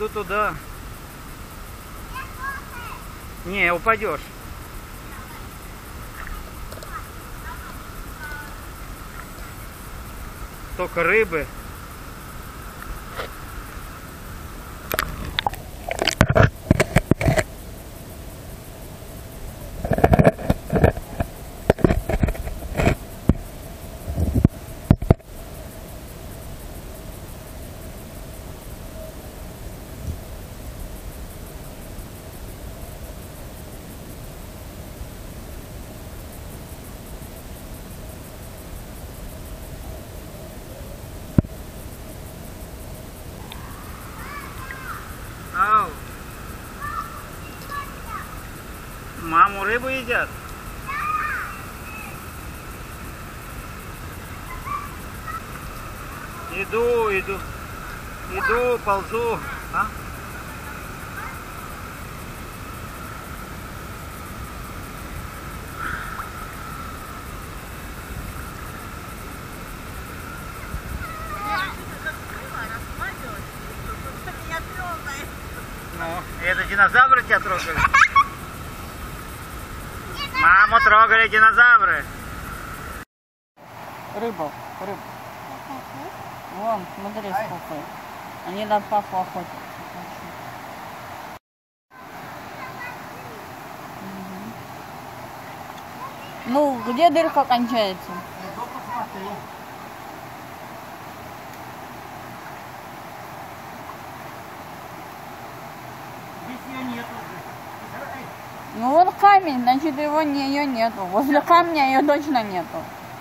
иду туда. Не, упадешь. Только рыбы. Ау. Маму рыбу едят? Иду, ползу. А? Ну, это динозавры тебя трогали? Маму трогали динозавры. Рыба. Вон, смотри, сколько. Они на папу охотятся. Ну, где дырка кончается? Ну вон камень, значит ее нету. Возле камня ее точно нету.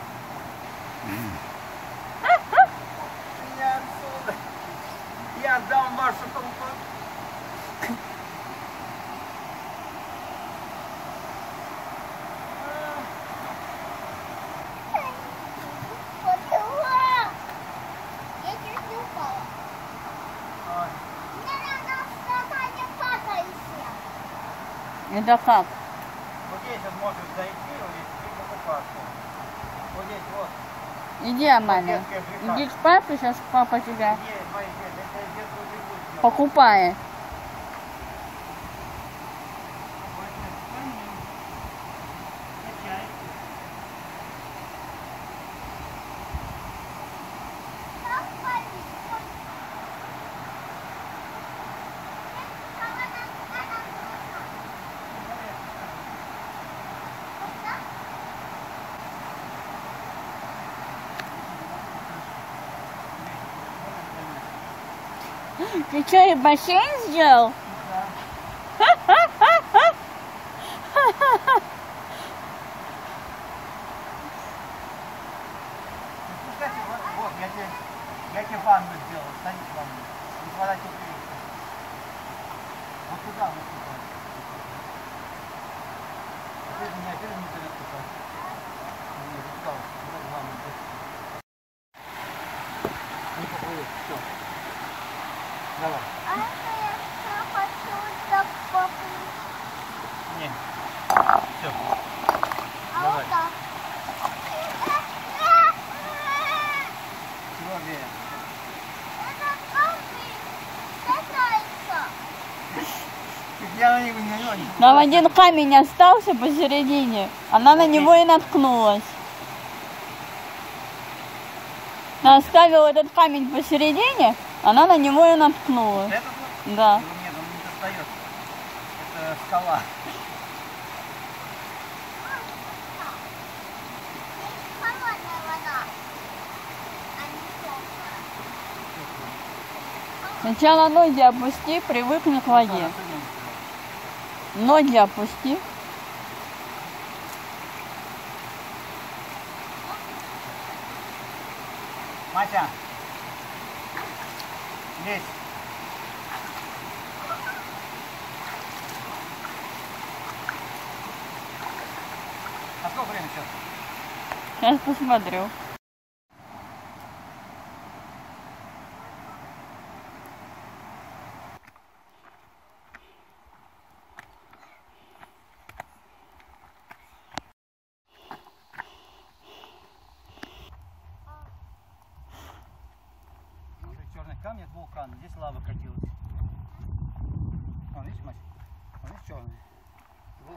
Я отдам Машу толпу. Это как? Вот здесь вот можешь зайти, вот здесь покупаться. Вот здесь вот. Иди, Амаля. Иди к папе, сейчас папа тебя покупает. Ты что, и бассейн сделал? Кстати, вот, я тебе ванну сделал, станет ванну. И вода теплее. Вот туда, вот туда. Опять меня не берет туда. Не, туда, туда ванну. Не поплывет, все. Давай. А я хочу поплыть. Не. Все. А Давай. вот так. Чего, Веря? Это камень катается. Я на него не Там один камень остался посередине. Она на него и наткнулась. Она оставила этот камень посередине, она на него и наткнулась. Этот вот? Да. Нет, он не достает. Это скала. Холодная вода. А не теплая. Сначала ноги опусти, привыкни к воде. Ноги опусти. Матя, лезь. А сколько время сейчас? Сейчас посмотрю. Черный камень от вулкана. Здесь лава катилась.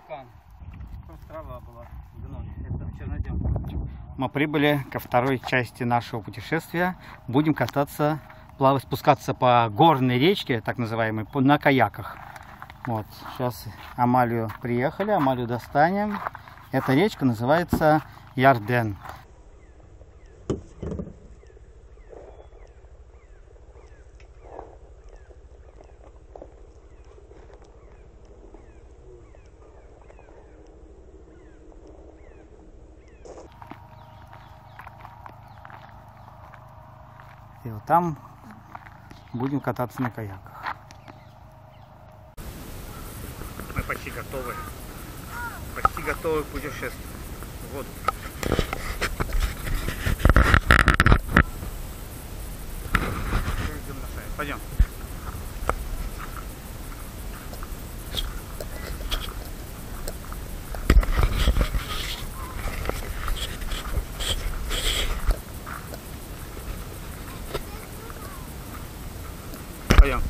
вулкан. Там трава была. Это чернозем. Мы прибыли ко второй части нашего путешествия. Будем кататься, плавать, спускаться по горной речке, так называемой, на каяках. Вот, сейчас Амалию приехали, Амалию достанем. Эта речка называется Ярден. И вот там будем кататься на каяках. Мы почти готовы. Почти готовы к путешествию в воду. Пойдем. Пойдем.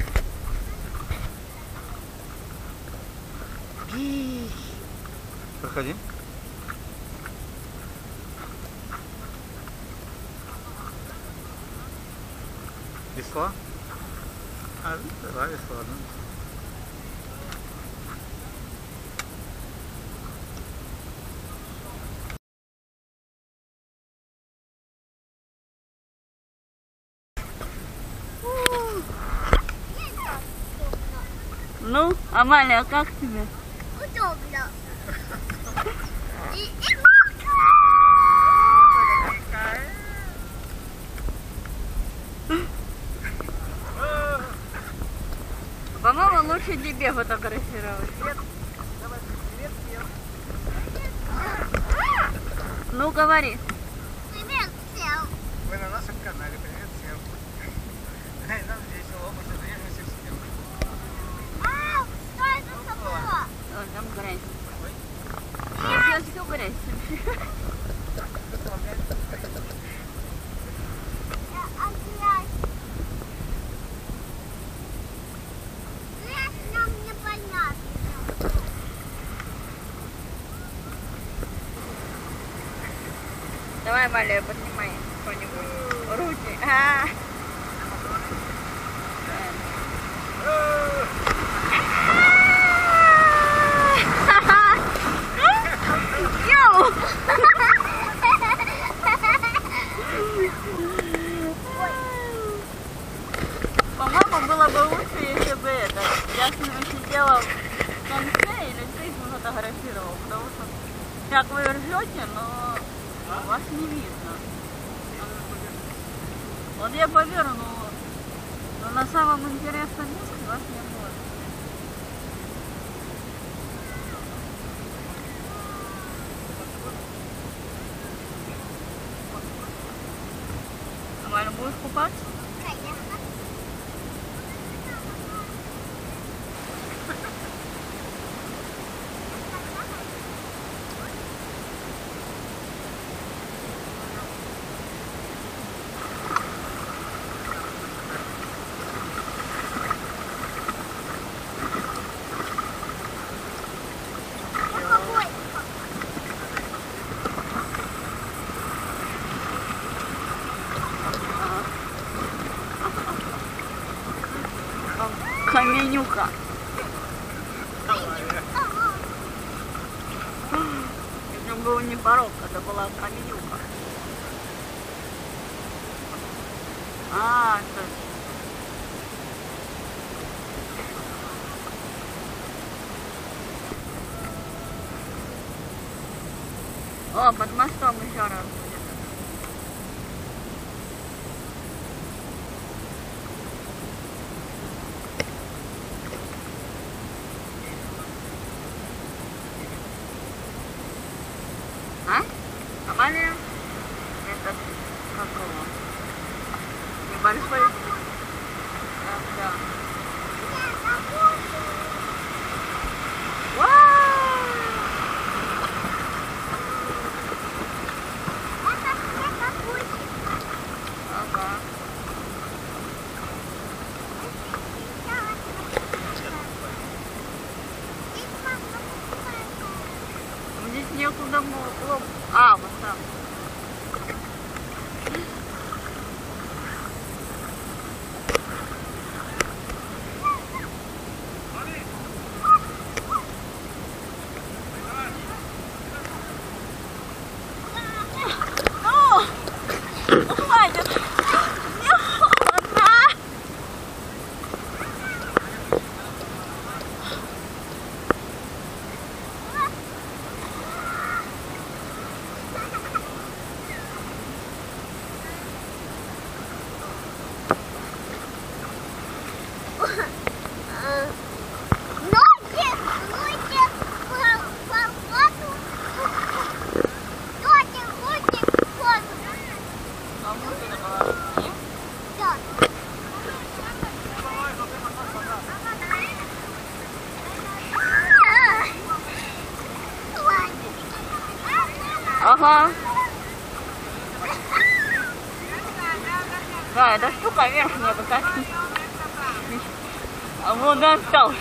Проходи. Весла? А, да, весла, да. Ну, Амалия, как тебе? Удобно. По-моему, лучше тебе фотографировать. Ну, говори. Привет всем. Вы на нашем канале. Привет всем. Нам весело, мы содержимся всем. А, что это такое? Ой, там грязь. Я все грязь. Нам непонятно. Давай, Амалия, поднимай что-нибудь. Руки. Йоу! По-моему, было бы лучше, если бы я с ними сидела в конце или ты их фотографировал, потому что как вы ржете, но вас не видно. Вот я повернула, но на самом интересном месте вас не было. Амаль, будешь купаться? Конечно. Каменюка. Это был не порог, это была каменюка. Точно. О, под мостом еще раз будет. Амалия, этот, как его, небольшой, да. Вау! там был... А, вот там. Хватит. Мне холодно. А можно было? Ага. Да, эта штука верхняя такая. А вот остался.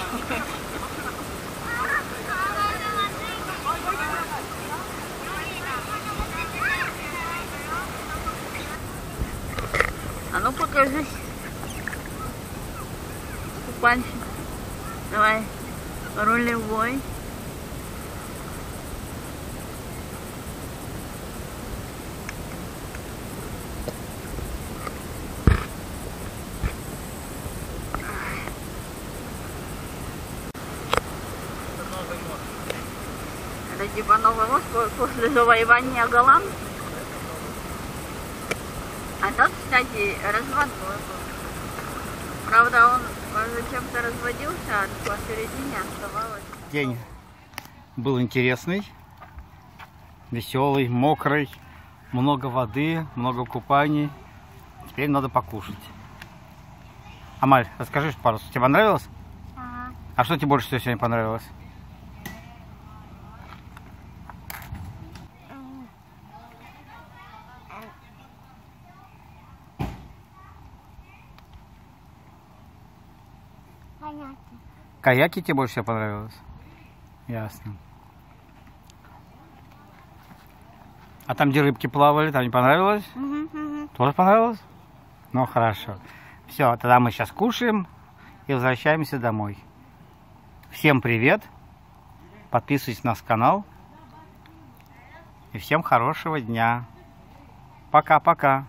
А ну покажись. Купальщик. Давай. Рулевой. Это типа Новый мост после завоевания Голланд. А тот, кстати, разводной был. Правда, он зачем-то разводился, а посередине оставалось. День был интересный, веселый, мокрый, много воды, много купаний. Теперь надо покушать. Амаль, расскажи пару слов. Тебе понравилось? Ага. А что тебе больше всего сегодня понравилось? Понятно. Каяки тебе больше всего понравилось? Ясно. А там, где рыбки плавали, там не понравилось? Тоже понравилось? Ну, хорошо. Все, тогда мы сейчас кушаем и возвращаемся домой. Всем привет. Подписывайтесь на наш канал. И всем хорошего дня. Пока-пока.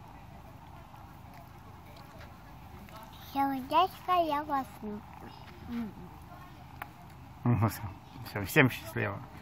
Сердечко я вас. Все, всем счастливо.